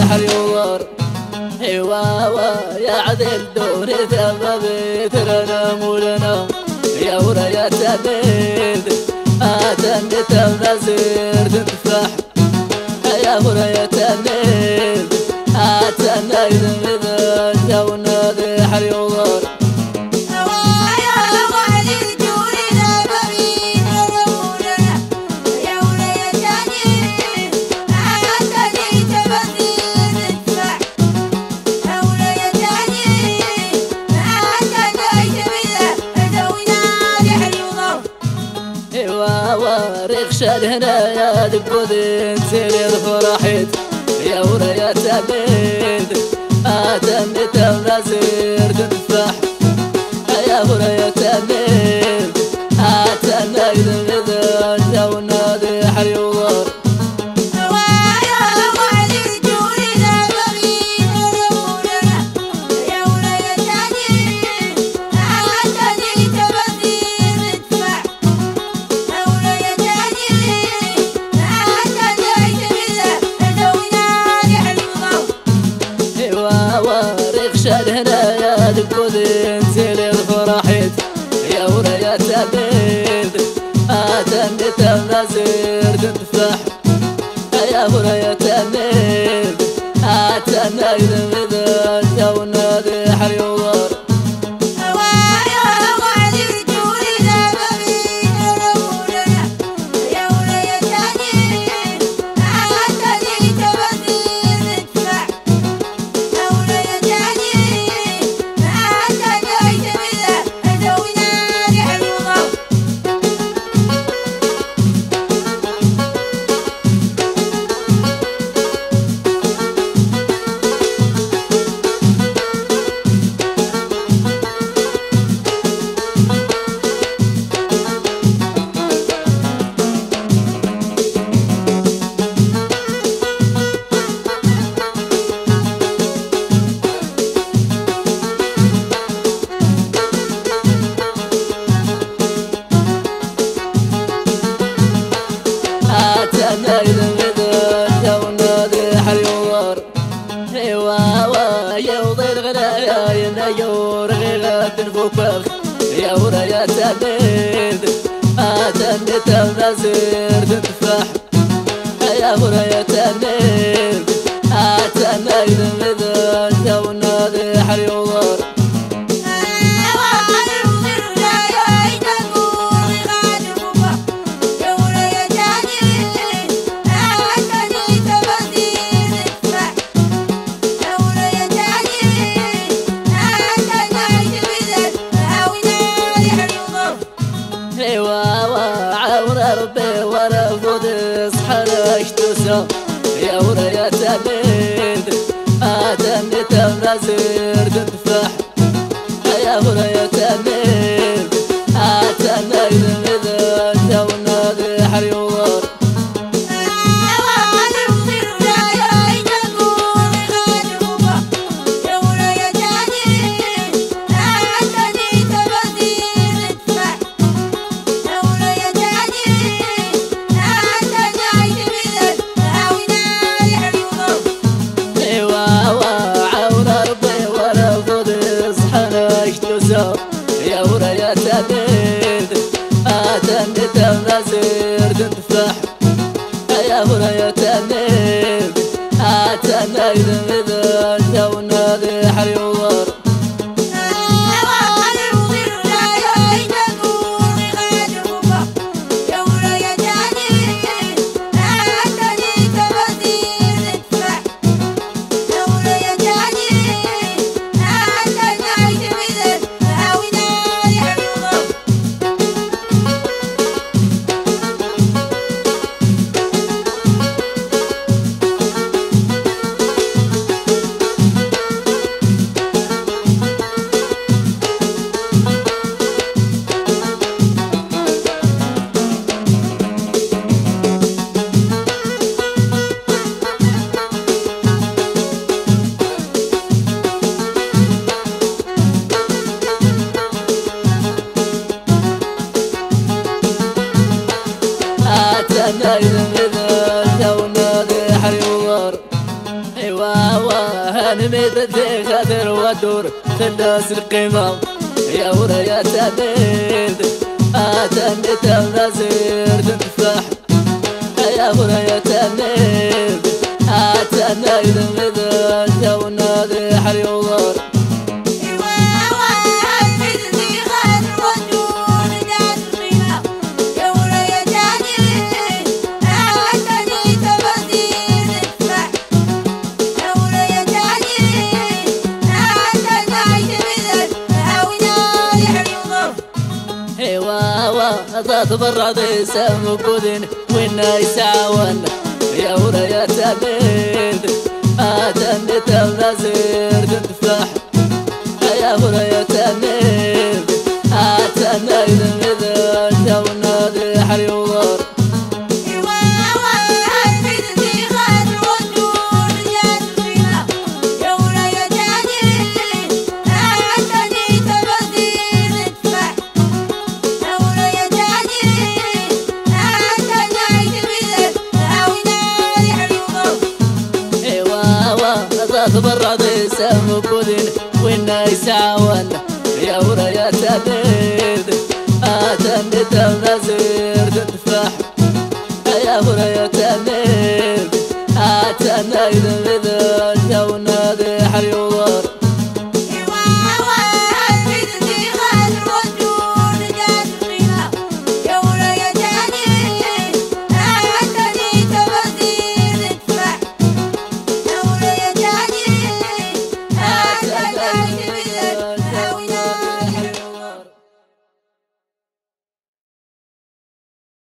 حريور يا عدل دوري ثبت لنا مولنا يا ورايا تبيد آتن تبنزير تنفح يا ورايا تبيد آتن ايدن تونا ذي حريور ريخشاد هنا يا دبودين سير فرحيت يا ورايا تبيد آتن تبنزير تنفح يا ورايا تبيد آتن ايدن تونا ذي حريور ريخشاد هنا يا دبودين سير فرحيت يا ورايا تبيد آتن تبنزير تنفح يا ورايا تبيد آتن ايدن تونا ذي حريور يا ورايا تبيد آتن تبنزير تنفح يا ورايا تبيد آتن ايدن تونا ذي حريور ربي ورفض اصحى اشتسى يا ورايا تبيد آتن تبنزير تنفح يا ورايا تبيد آتن ايدن تونا ذي حريور يا ورايا تبيد آتن تبنزير تنفح يا ورايا تبيد آتن ايدن تونا ذي حريور هاني ميدتي خاطر ودور تلاس القمام يا ورا يا تميد أتمي تمنازير تنفح يا ورا يا تميد أتمي تمذل تونادي حري وضار ذات برادي سام كودين وينا يساون يا ورا يا تميد أتمي تمنازير تنفح يا ورا يا تميد أتمي تمذل تونادي حري وضار برادي سام كودين وينا يساون يا ورا يا تميد